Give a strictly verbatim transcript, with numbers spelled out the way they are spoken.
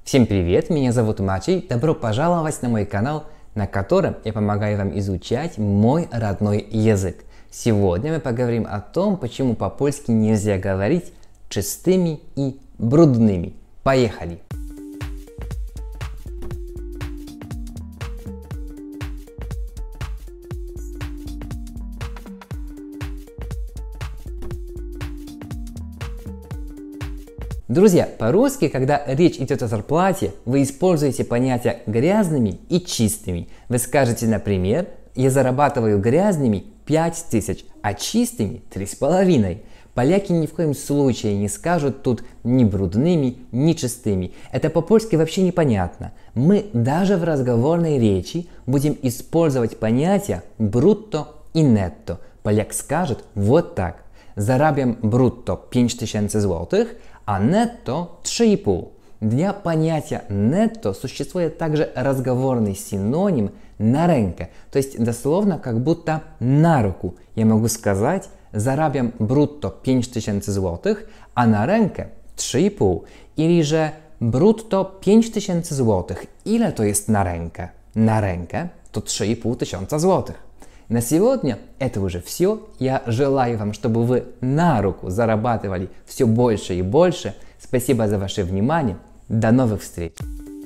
Всем привет, меня зовут Матей, добро пожаловать на мой канал, на котором я помогаю вам изучать мой родной язык. Сегодня мы поговорим о том, почему по-польски нельзя говорить чистыми и брудными. Поехали! Друзья, по-русски, когда речь идет о зарплате, вы используете понятия грязными и чистыми. Вы скажете, например, я зарабатываю грязными пять тысяч, а чистыми три с половиной. Поляки ни в коем случае не скажут тут ни брудными, ни чистыми. Это по-польски вообще непонятно. Мы даже в разговорной речи будем использовать понятия брутто и нетто. Поляк скажет вот так. Zarabiam brutto pięć tysięcy złotych, а netto три и пять. Для понятия netto существует также разговорный синоним на рękę, то есть дословно как будто на руку. Я могу сказать zarabiam brutto pięć tysięcy złotych, а на рękę три и пять. Или же brutto pięć tysięcy złotych. Ile to jest na rękę? На рękę to три и пять tysiąca złotych. На сегодня это уже все. Я желаю вам, чтобы вы на руку зарабатывали все больше и больше. Спасибо за ваше внимание. До новых встреч!